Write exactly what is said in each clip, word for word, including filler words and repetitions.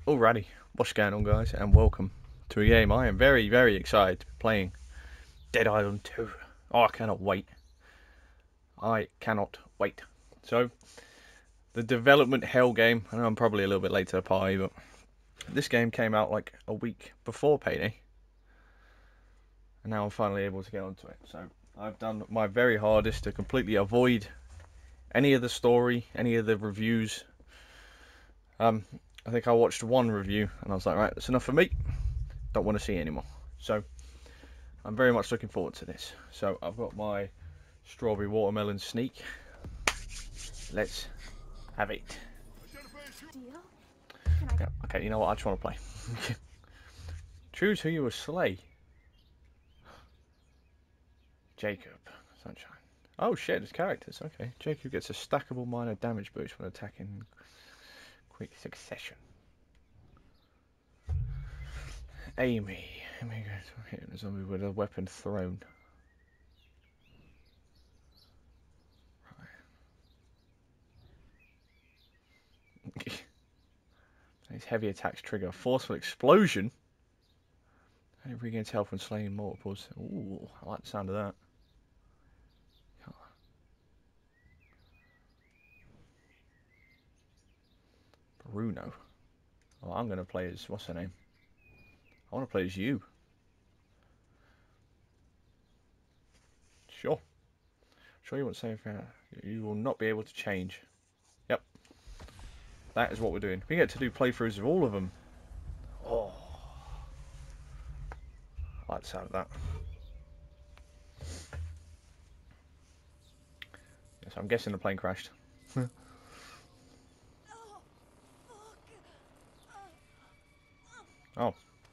Alrighty, what's going on, guys, and welcome to a game I am very, very excited to be playing. Dead Island two. Oh, I cannot wait. I cannot wait. So, the development hell game. I know I'm probably a little bit late to the party, but this game came out like a week before Payday. And now I'm finally able to get onto it. So, I've done my very hardest to completely avoid any of the story, any of the reviews. Um, I think I watched one review and I was like, right, that's enough for me. Don't want to see anymore. So I'm very much looking forward to this. So I've got my strawberry watermelon sneak. Let's have it. Yeah, okay, you know what? I just want to play. Choose who you will slay. Jacob. Sunshine. Oh shit, there's characters. Okay. Jacob gets a stackable minor damage boost when attacking in quick succession. Amy. Amy goes to hit a zombie with a weapon thrown. Right. These heavy attacks trigger a forceful explosion. And it regains health when slaying multiples. Ooh, I like the sound of that. Bruno. Oh, I'm going to play as, what's her name? I want to play as you. Sure. Sure you won't say anything. You will not be able to change. Yep. That is what we're doing. We get to do playthroughs of all of them. Oh. I like the sound of that. Yes, I'm guessing the plane crashed. Oh.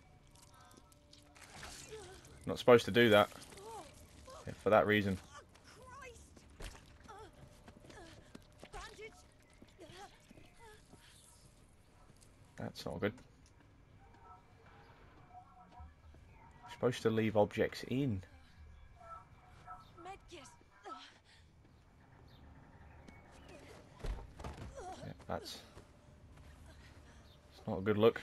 Not supposed to do that. Yeah, for that reason. That's not good. You're supposed to leave objects in. Yeah, that's... It's not a good look.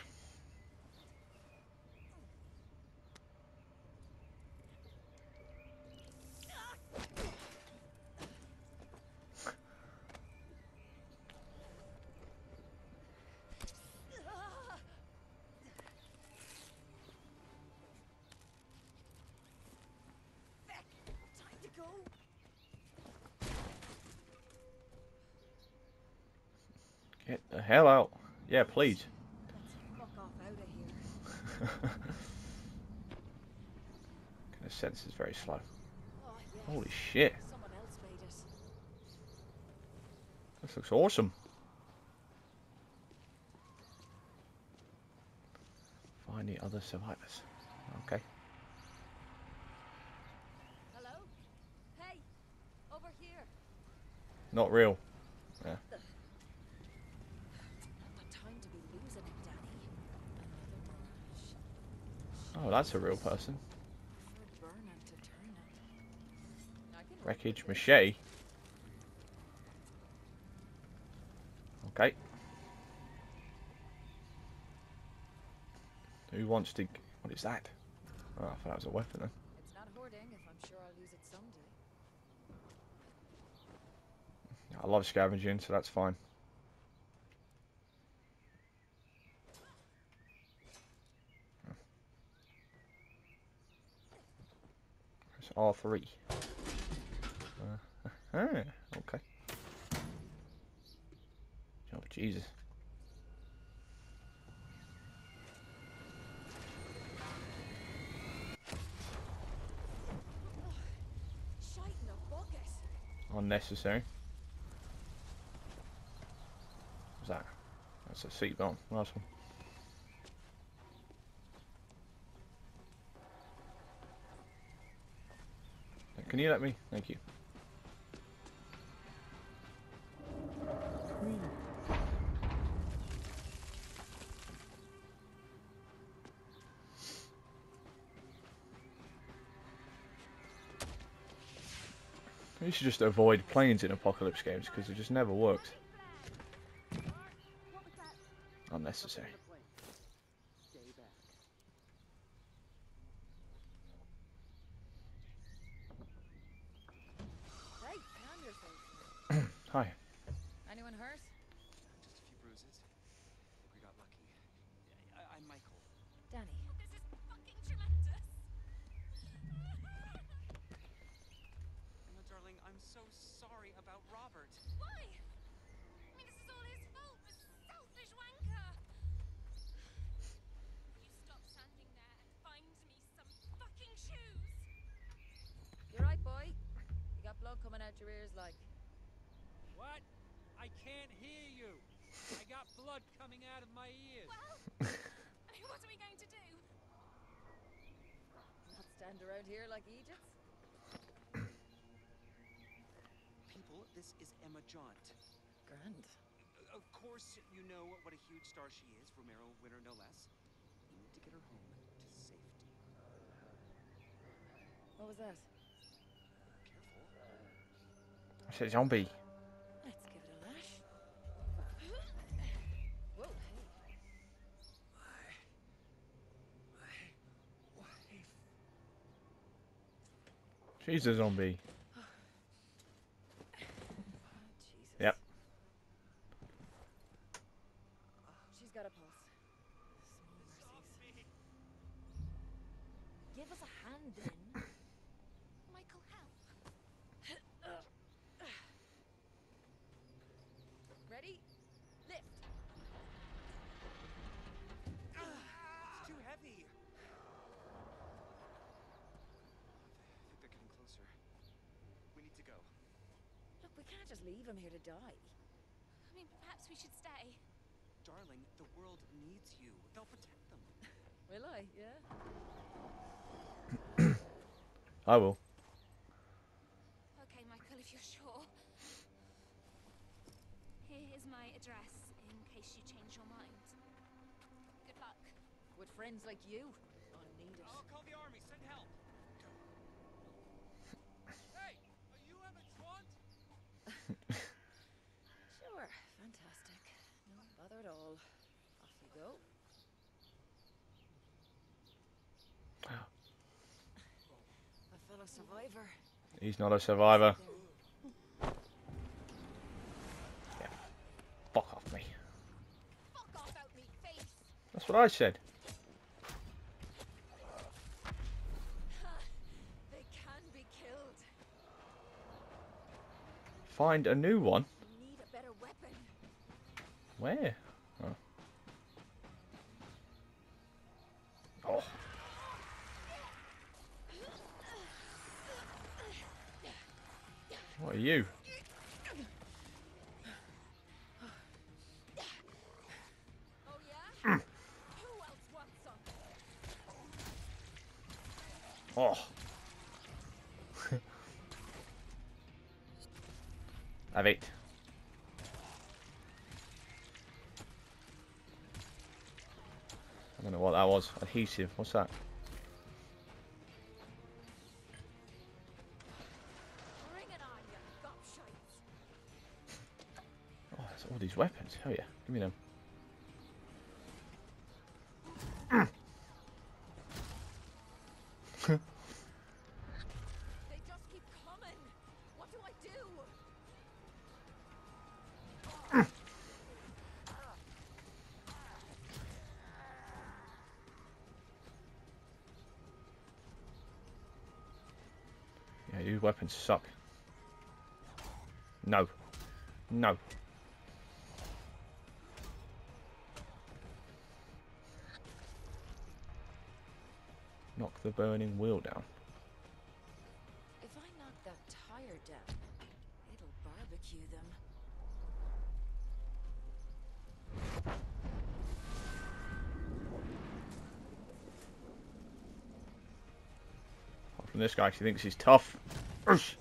Get the hell out. Yeah, please. The sense is very slow. Holy shit. This looks awesome. Find the other survivors. Okay. Hello? Hey! Over here! Not real. Yeah. What time to be losing it, Daddy? Oh, that's a real person. For burning to turn it. I can Wreckage machete. Okay. Who wants to... What is that? Oh, I thought that was a weapon then. It's not hoarding if I'm sure I'll use it someday. I love scavenging, so that's fine. It's R three. Uh, ah, okay. Oh, Jesus. Shite in a bucket! Unnecessary. What's that? That's a seatbelt. Nice one. Can you let me? Thank you. We should just avoid planes in apocalypse games because it just never works. Unnecessary. Danny. This is fucking tremendous. Emma, darling, I'm so sorry about Robert. Why? I mean, this is all his fault. This selfish wanker. You stop standing there and find me some fucking shoes. You're right, boy. You got blood coming out your ears like. What? I can't hear you. I got blood coming out of my ears. Well, I mean, what are we going to do? Not stand around here like Egypt. People, this is Emma Jaunt. Grand. Uh, Of course, you know what a huge star she is, Romero winner no less. We need to get her home to safety. What was that? Careful. It's a zombie. Let's give it a lash. Whoa, hey. My wife. She's a zombie. Oh, Jesus. Yep. She's got a pulse. Small mercies. Give us a hand then. Michael, help. Ready? Lift. It's too heavy. I think they're getting closer. We need to go. Look, we can't just leave him here to die. I mean, perhaps we should stay. Darling, the world needs you. They'll protect them. Will I? Yeah. I will. Okay, Michael, if you're sure. Here is my address in case you change your mind. Good luck. With friends like you. I'll need it. I'll call the army. Send help. Hey, are you Emma Jaunt? Sure. Fantastic. No bother at all. Off you go. A fellow survivor. He's not a survivor. Yeah. Fuck off me. Fuck off out me face. That's what I said. They can be killed. Find a new one. We need a better weapon. Where? Oh. Oh. What are you? Oh yeah? Who else wants some? Oh. Have it. I don't know what that was. Adhesive. What's that? Bring it on, you gobshites. Oh, there's all these weapons. Hell yeah. Give me them. They just keep coming. What do I do? Yeah, these weapons suck. No. No. Knock the burning wheel down. If I knock that tire down, it'll barbecue them. Apart from this guy, she thinks he's tough. Urgh.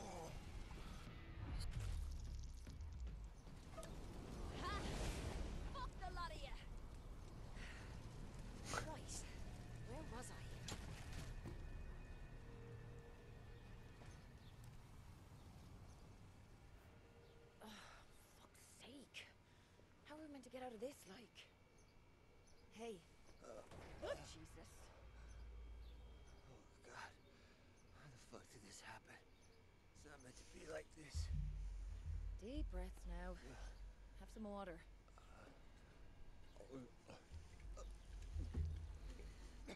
Ha! Fuck the lot of you! Christ, where was I? Oh, fuck's sake. How are we meant to get out of this, like? Hey. Oh, Jesus. Oh, God. How the fuck did this happen? It's not meant to be like this. Deep breaths now. Have some water.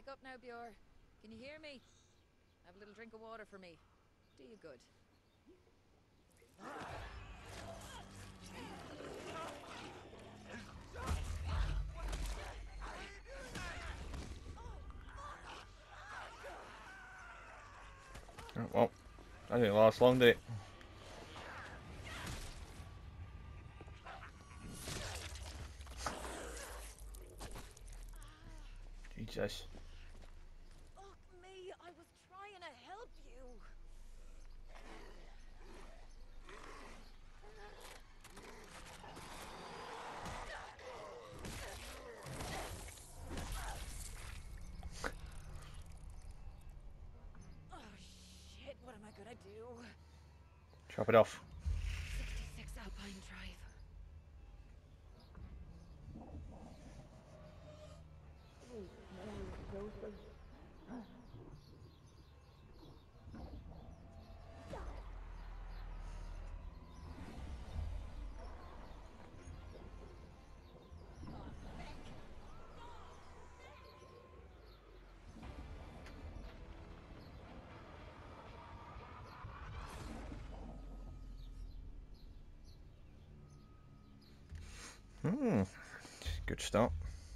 Wake up now, Bjor. Can you hear me? Have a little drink of water for me. Do you good. Oh, well, that didn't last long, did it? Jesus. Fuck me, I was trying to help you. Oh shit, what am I gonna do? Chop it off. sixty-six Alpine Drive. Hmm. Good start.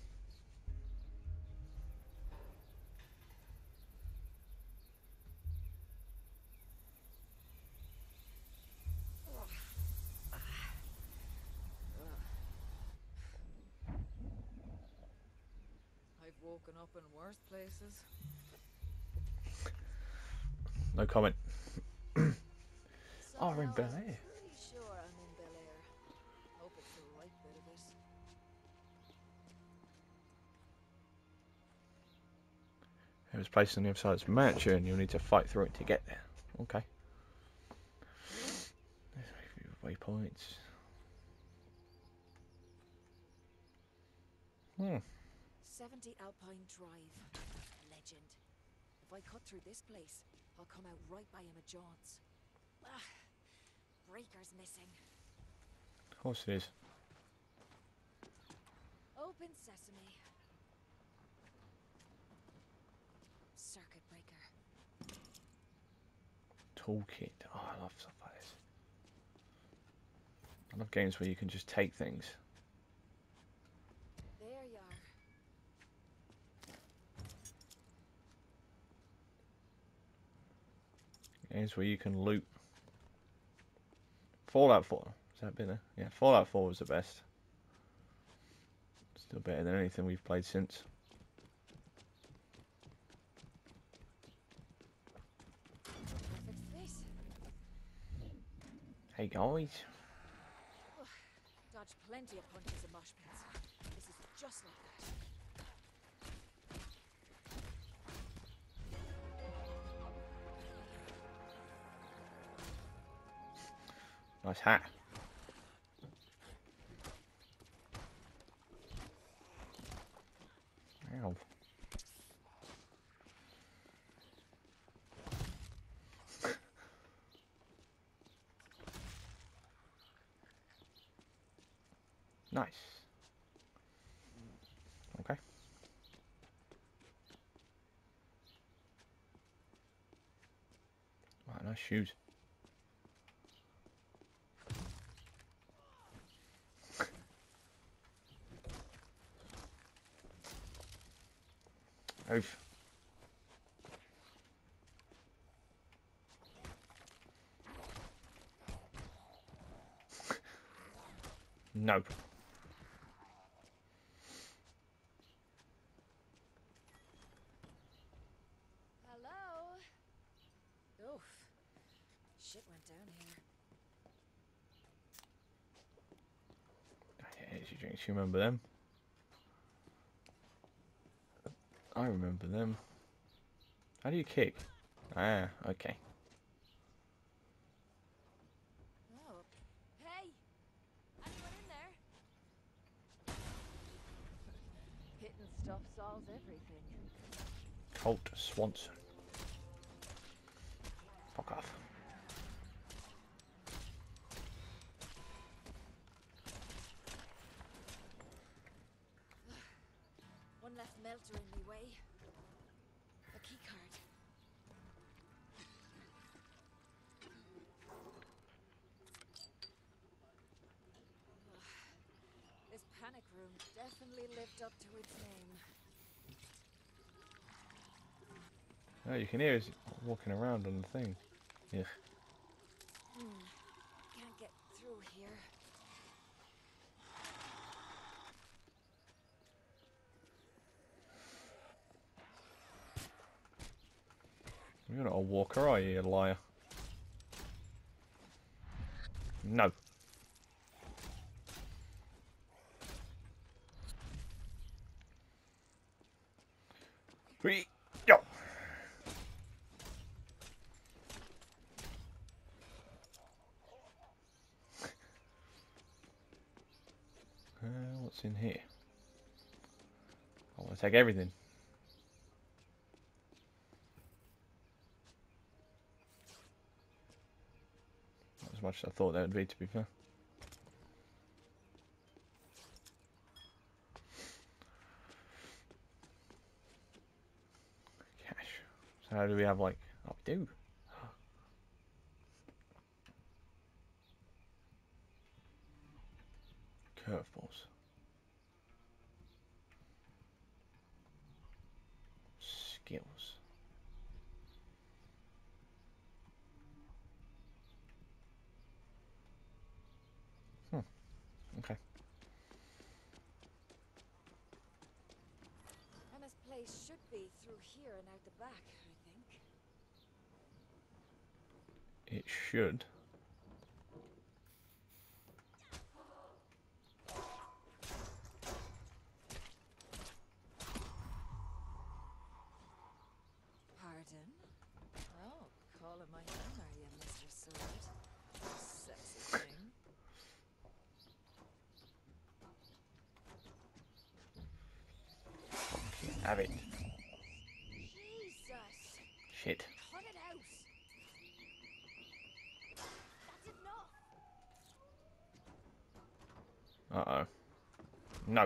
I've woken up in worse places. No comment. Oh, we're in Somehow Bel I'm Air. pretty sure I'm in Bel Air. Hope it's the right bit of it. It was placed on the other side of this mansion, and you'll need to fight through it to get there. Okay. Waypoints. Hmm. seventy Alpine Drive. Legend. If I cut through this place, I'll come out right by Emma John's. Ah, breaker's missing. Of course it is. Open sesame. Circuit breaker. Toolkit. Oh, I love stuff like this. I love games where you can just take things. There you are. Games where you can loot. Fallout four. Has that been there? Yeah, Fallout four was the best. Still better than anything we've played since. Perfect space. Hey guys. Dodged plenty of punches and mosh pits. This is just like that. Nice hat. Ow. Nice. Okay. Wow, nice shoes. Oof. Nope. Hello? Oof. Shit went down here. Energy drinks, you remember them? I remember them. How do you kick? Ah, okay. Oh. Hey! Anyone in there? Hitting stuff solves everything. Colt Swanson. Fuck off. One less melter in me way. keycard. This panic room definitely lived up to its name. Oh, you can hear us walking around on the thing. Yeah. Hmm. Can't get through here. You're not a walker, are you, you liar? No. Three. Yo. Uh, what's in here? I want to take everything. Not as much as I thought that would be, to be fair. Cash. So how do we have, like... Oh, we do. Curveballs. Skills. Hmm. Okay. Emma's place should be through here and out the back, I think. It should. Pardon? Oh, calling my name, are you, Mister Sword? Sexy thing. Have it. Jesus! Shit. Cut it out! That's enough! Uh-oh. No.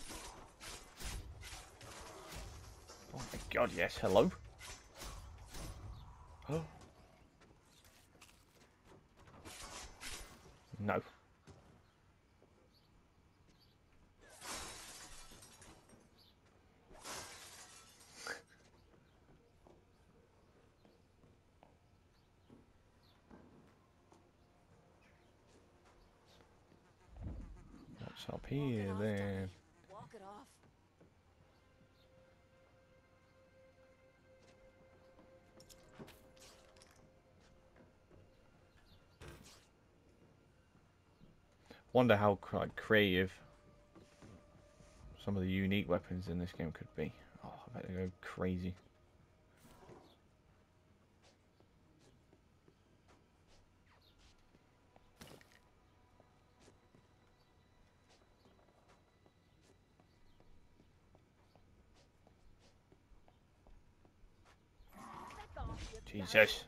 Oh my god, yes. Hello? Oh. No. What's up Walk it here off, then? Danny. Walk it off. Wonder how like, creative some of the unique weapons in this game could be. Oh, I bet they go crazy. Back off, you Jesus.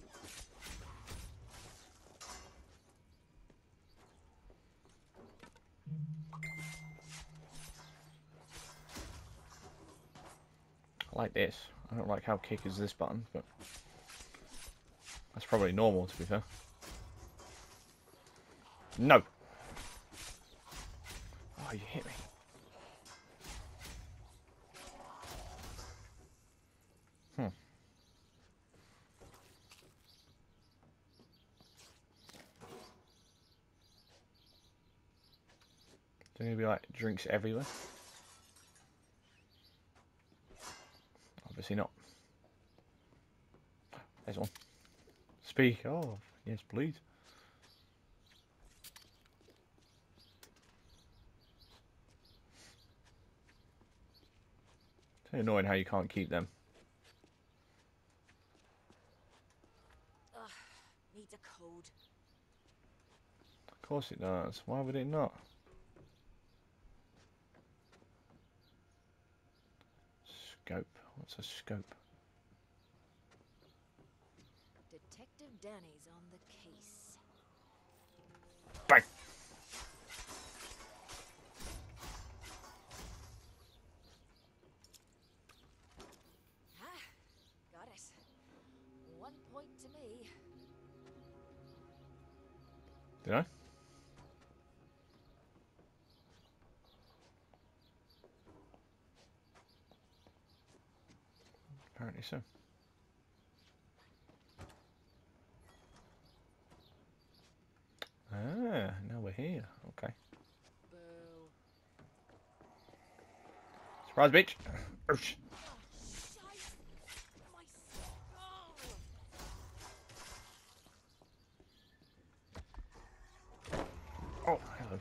I like this. I don't like how kick is this button, but that's probably normal to be fair. No. Oh, you hit me. Hmm. There's gonna be like drinks everywhere. Obviously not. There's one. Speak of. Yes, please. It's annoying how you can't keep them. Ugh, needs a code. Of course it does. Why would it not? Scope. What's a scope? Detective Danny's on the case. Bang! Ah, Did I? Apparently so. Ah, now we're here. Okay. Boo. Surprise, bitch. Oosh. Oh, shite! My skull! Oh, hello.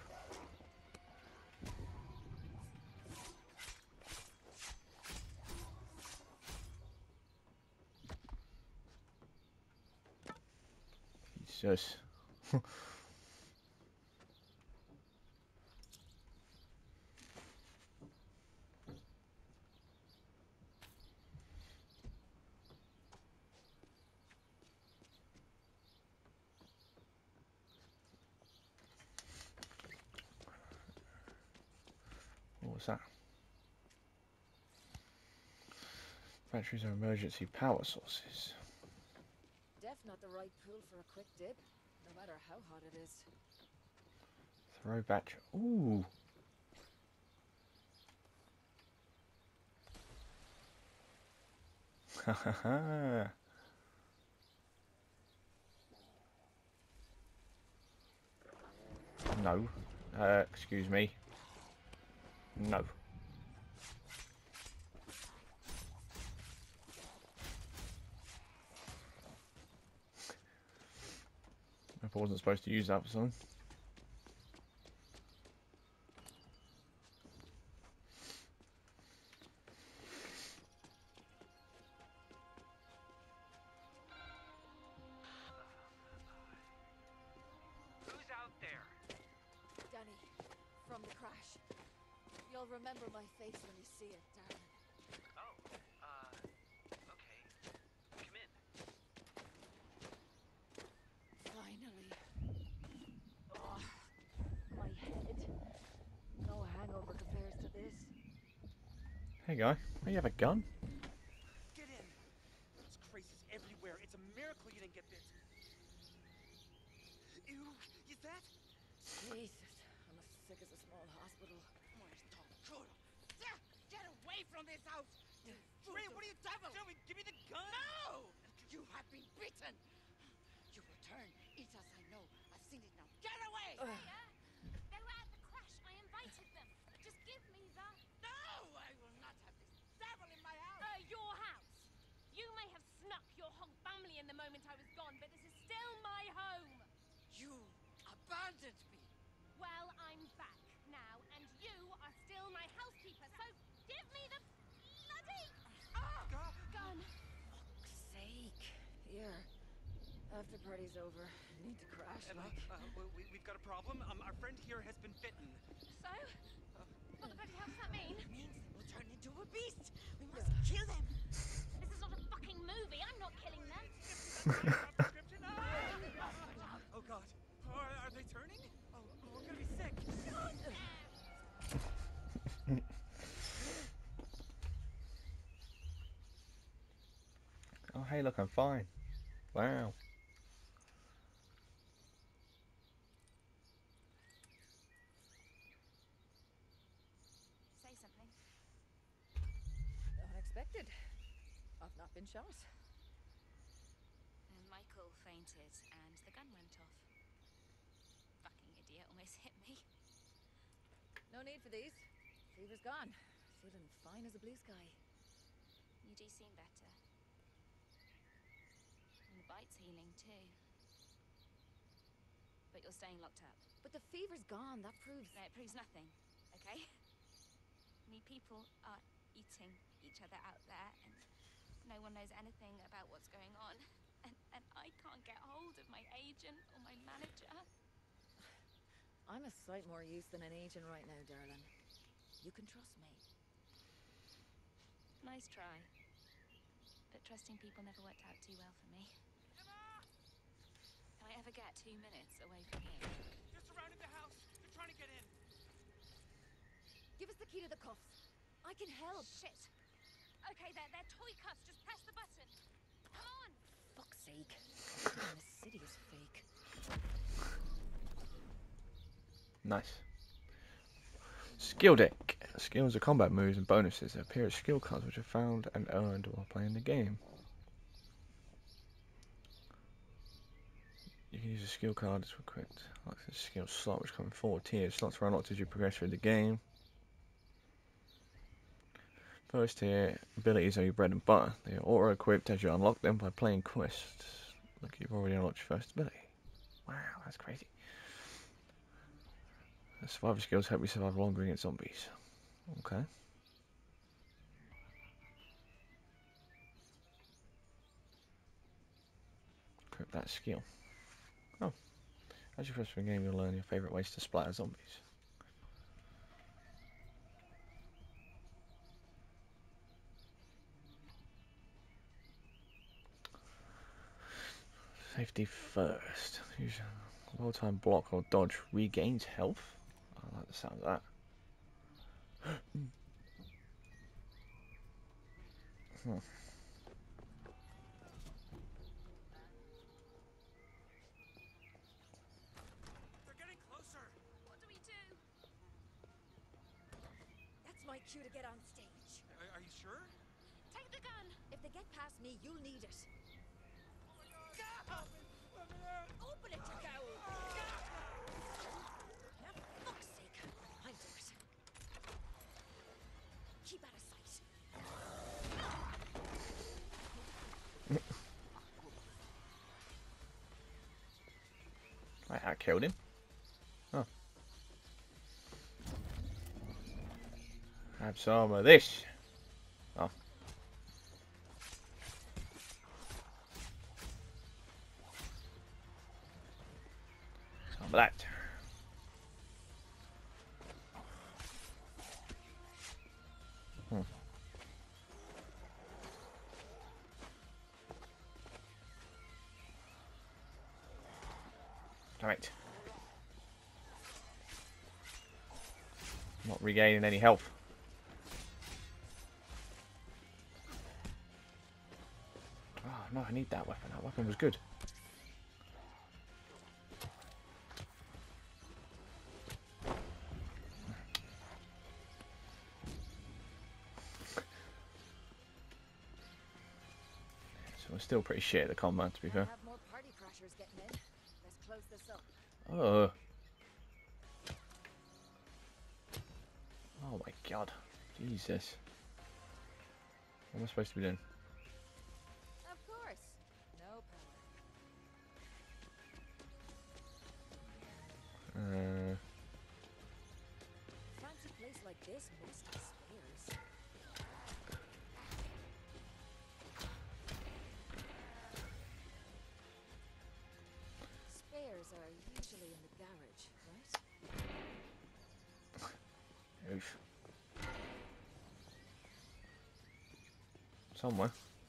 Jesus. What was that? Batteries are emergency power sources. Def not the right pool for a quick dip, no matter how hot it is. Throw battery. Ooh. Ha ha ha. No. Uh, excuse me. No. I wasn't supposed to use that for something. Who's out there? Danny, from the crash. You'll remember my face when you see it, darling. Oh, uh, okay. Come in. Finally. Oh, my head. No hangover compares to this. Hey guy, oh, you have a gun? Get in. There's crazies everywhere. It's a miracle you didn't get bit. Ew, is that? Jesus, I'm as sick as a small hospital. Get away from this house! Ray, what are you devil? Joey, give me the gun! No! You have been bitten! You return. It's as I know. I've seen it now. Get away! Freya, they were at the crash. I invited them. Just give me the... No! I will not have this devil in my house! Uh, your house. You may have snuck your whole family in the moment I was gone, but this is still my home. You abandoned me! Well, I'm back now, and you are still my housekeeper, so give me the bloody Ah! gun. Fuck's sake. Here. After party's over, need to crash, Emma, like. uh, we, we've got a problem. Um, our friend here has been bitten. So, what the bloody hell does that mean? It means we'll turn into a beast! We must kill them! This is not a fucking movie. I'm not killing them. Prescription? Ah! Oh god. Are, are they turning? Oh, oh, we're gonna be sick. Oh hey, look, I'm fine. Wow. Say something. Unexpected. I've not been shot. And Michael fainted, and the gun went off. Fucking idiot, almost hit me. No need for these. Fever's gone. Feeling fine as a blue sky. You do seem better. And the bite's healing too. But you're staying locked up. But the fever's gone. That proves. No, it proves nothing, okay? I mean, people are eating each other out there, and no one knows anything about what's going on. And, and I can't get hold of my agent or my manager. I'm a sight more use than an agent right now, darling. You can trust me. Nice try. But trusting people never worked out too well for me. Can I ever get two minutes away from you? They're surrounding the house. They're trying to get in. Give us the key to the cuffs. I can help. Shit! Okay, they're, they're toy cuffs. Just press the button. Come on! Fuck's sake. Everything in the city is fake. Nice. Skill deck. Skills are combat moves and bonuses that appear as skill cards which are found and earned while playing the game. You can use a skill card as equipped. Like a skill slot which comes in four tiers. Slots are unlocked as you progress through the game. First tier abilities are your bread and butter. They are auto equipped as you unlock them by playing quests. Look, you've already unlocked your first ability. Wow, that's crazy. The survivor skills help you survive longer against zombies. Okay. Equip that skill. Oh. As you progress through the game, you'll learn your favourite ways to splatter zombies. Safety first. Use a well-timed block or dodge regains health. I like the sound of that. hmm. They're getting closer. What do we do? That's my cue to get on stage. Are, are you sure? Take the gun. If they get past me, you'll need it. Go! Let me out! Open it, you coward! Now, for fuck's sake, I'm doors. Keep out of sight. Right, I killed him. Oh. Have some of this. Oh. Some of that. Hmm. Right. Not regaining any health. Oh no, I need that weapon. That weapon was good. So we're still pretty shit at the combat, to be fair. Have more party crashers getting in. Let's close this up. Oh. Oh my god. Jesus. What am I supposed to be doing? Of course. No power. Uh, Fancy place like this must have spares. Spares are usually in the garage, right? oof. Somewhere.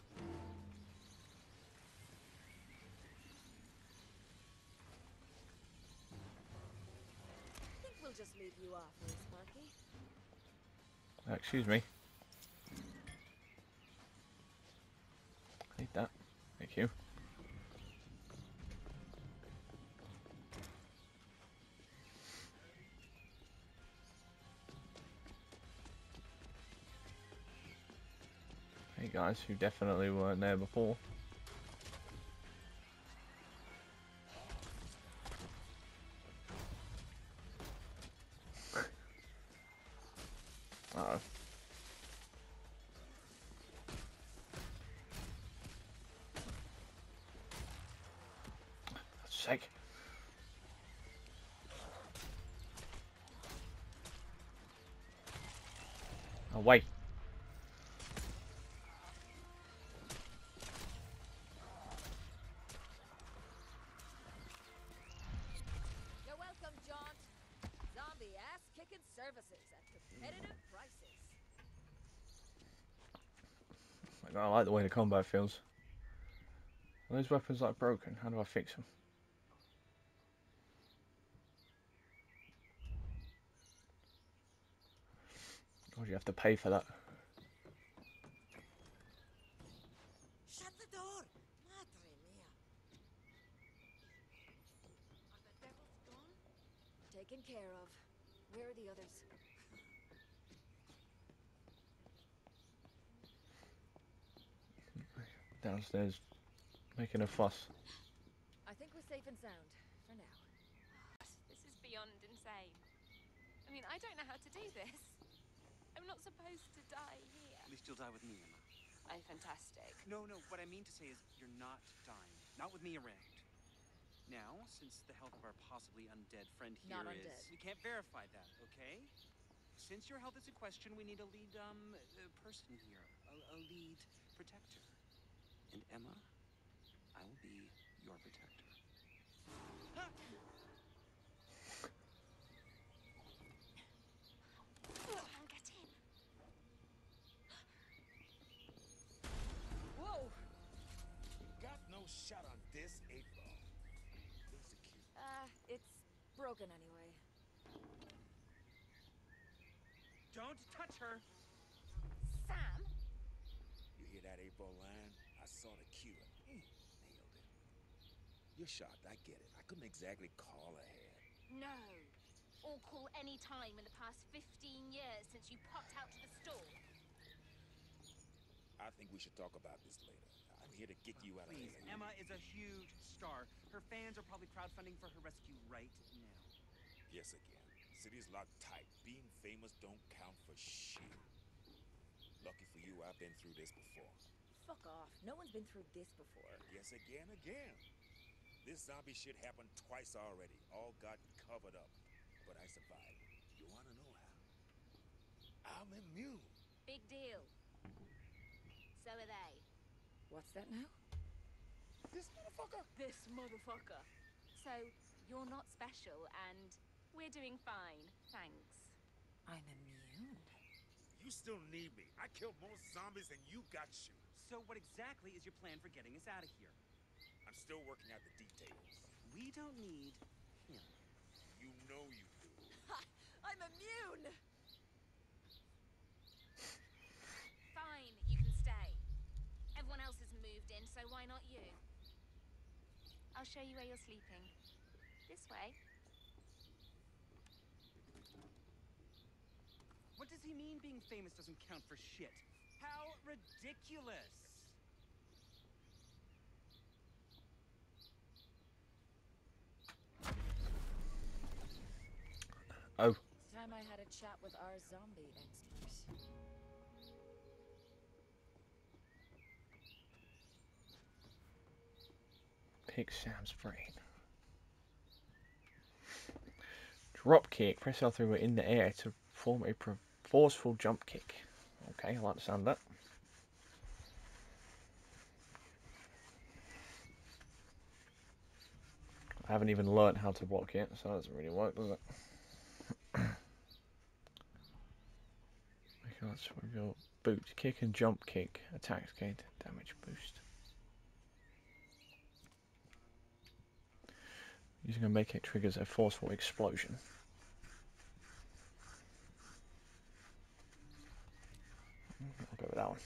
I think we'll just leave you off here, Sparky. Uh, excuse me. I need that. Thank you. Hey guys, who definitely weren't there before. Uh oh. That's sake. Oh wait. You're welcome, Jaunt. Zombie ass-kicking services at competitive prices. Like, I like the way the combat feels. Are those weapons like broken? How do I fix them? God, you have to pay for that. Shut the door! Madre mia! Are the devils gone? Taken care of. Where are the others? Downstairs, making a fuss. I think we're safe and sound, for now. This is beyond insane. I mean, I don't know how to do this. I'm not supposed to die here. At least you'll die with me, Emma. Oh, fantastic. No, no, what I mean to say is you're not dying. Not with me around. Now, since the health of our possibly undead friend here Not is... undead. We can't verify that, okay? Since your health is in question, we need a lead, um, uh, person here. A, a lead protector. And Emma, I will be your protector. I'll get in. Whoa! Got no shot on this eight ball. Execute. Uh, it's broken anyway. Don't touch her! Sam? You hear that eight ball line? I saw the cue. Mm, nailed it. You're shocked, I get it. I couldn't exactly call ahead. No. Or call any time in the past fifteen years since you popped out to the store. I think we should talk about this later. I'm here to get you out of Please, here. Emma is a huge star. Her fans are probably crowdfunding for her rescue right now. Yes, again. City's locked tight. Being famous don't count for shit. Lucky for you, I've been through this before. Fuck off. No one's been through this before. Yes, again, again. This zombie shit happened twice already. All got covered up. But I survived. You wanna know how? I'm immune. Big deal. So are they. What's that now? This motherfucker. This motherfucker. So, you're not special and we're doing fine, thanks. I'm immune. You still need me. I killed more zombies than you got shooters. So what exactly is your plan for getting us out of here? I'm still working out the details. We don't need him. You know you do. Ha! I'm immune! Fine, you can stay. Everyone else has moved in, so why not you? I'll show you where you're sleeping. This way. What does he mean being famous doesn't count for shit? How ridiculous! Oh, It's time I had a chat with our zombie expert. pick Sam's brain. Drop kick. Press L three in the air to form a forceful jump kick. Okay, I like the sound of that. I haven't even learnt how to block yet, so that doesn't really work, does it? That's with your boot. Kick and jump kick. Attacks gain damage boost. Using a make it triggers a forceful explosion. I'll go with that one.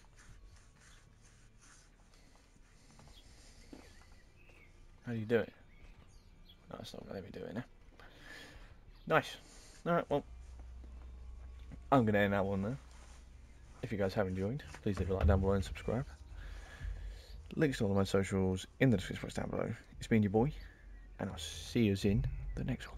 How do you do it? No, it's not going to let me do it now. Nice. Alright, well, I'm going to end that one there. If you guys have enjoyed, please leave a like down below and subscribe. Links to all of my socials in the description box down below. It's been your boy, and I'll see you in the next one.